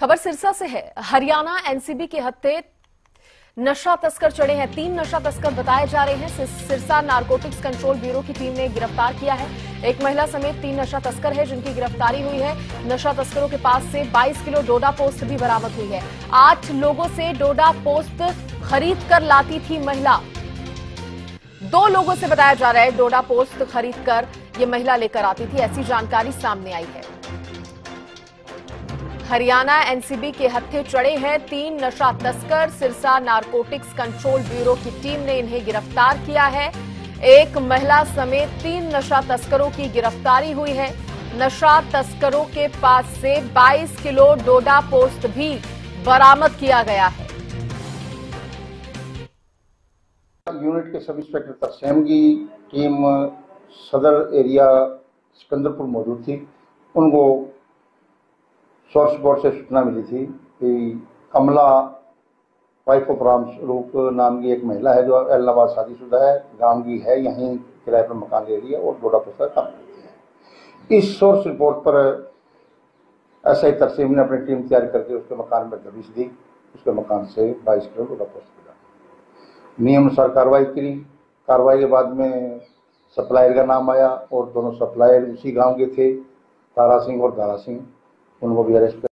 खबर सिरसा से है। हरियाणा एनसीबी के हत्थे नशा तस्कर चढ़े हैं। 3 नशा तस्कर बताए जा रहे हैं। सिरसा नारकोटिक्स कंट्रोल ब्यूरो की टीम ने गिरफ्तार किया है। एक महिला समेत 3 नशा तस्कर है जिनकी गिरफ्तारी हुई है। नशा तस्करों के पास से 22 किलो डोडा पोस्त भी बरामद हुई है। 8 लोगों से डोडा पोस्त खरीद कर लाती थी महिला। 2 लोगों से बताया जा रहा है डोडा पोस्त खरीद कर ये महिला लेकर आती थी, ऐसी जानकारी सामने आई है। हरियाणा एनसीबी के हत्थे चढ़े हैं 3 नशा तस्कर। सिरसा नारकोटिक्स कंट्रोल ब्यूरो की टीम ने इन्हें गिरफ्तार किया है। एक महिला समेत 3 नशा तस्करों की गिरफ्तारी हुई है। नशा तस्करों के पास से 22 किलो डोडा पोस्त भी बरामद किया गया है। यूनिट के सब इंस्पेक्टर तरसेम की टीम सदर एरिया सिकंदरपुर मौजूद थी। उनको सोर्स बोर्ड से सूचना मिली थी कि कमला वाइफ ऑफ राम स्वरूप नाम की एक महिला है जो इलाहाबाद शादीशुदा है, गांव की है, यहीं किराए पर मकान ले रही है और डोडा पोस्ट का काम करती है। इस सोर्स रिपोर्ट पर एसआई तरसेम ने अपनी टीम तैयार करके उसके मकान में दबिश दी। उसके मकान से 22 किलो डोडा पोस्ट मिला। नियम अनुसार कार्रवाई की। कार्रवाई के बाद में सप्लायर का नाम आया और दोनों सप्लायर उसी गांव के थे, तारा सिंह और दारा सिंह। उनको भी अरेस्ट